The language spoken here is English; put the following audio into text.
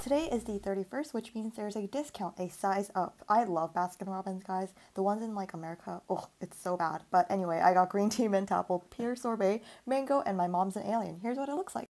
Today is the 31st, which means there's a discount, a size up. I love Baskin Robbins, guys. The ones in like America, oh, it's so bad. But anyway, I got green tea, mint apple, pear sorbet, mango, and my mom's an alien. Here's what it looks like.